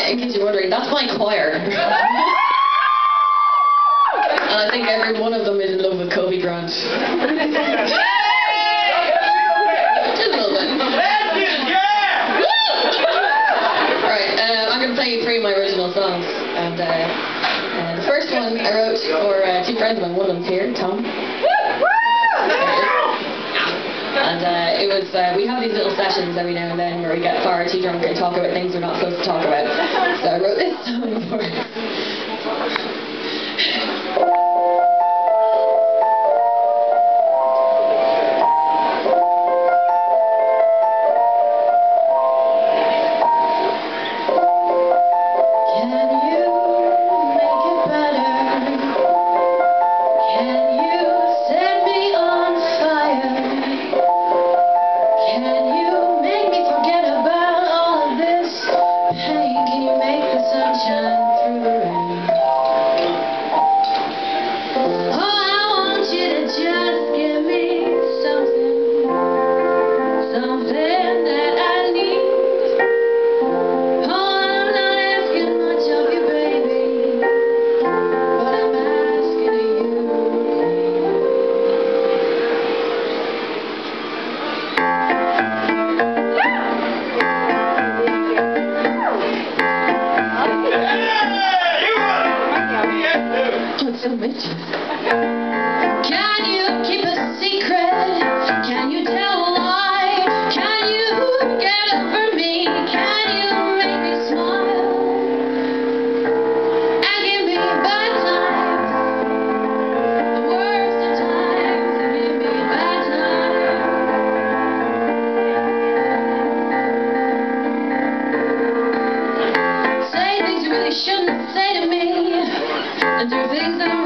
in case you're wondering, that's my choir. And I think every one of them is in love with Kobe Bryant. Just a little bit. Right, I'm going to play you 3 of my original songs. And the first one I wrote for 2 friends of mine. One of them's here, Tom. And it was, we have these little sessions every now and then where we get far too drunk and talk about things we're not supposed to talk about. So I wrote this song for it. Can you keep a secret? Can you tell a lie? Can you get over me? Can you make me smile? And give me bad times, the worst of times, and give me bad times. Say things you really shouldn't say to me, and do things that